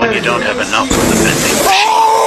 when you don't have enough for the vending machine.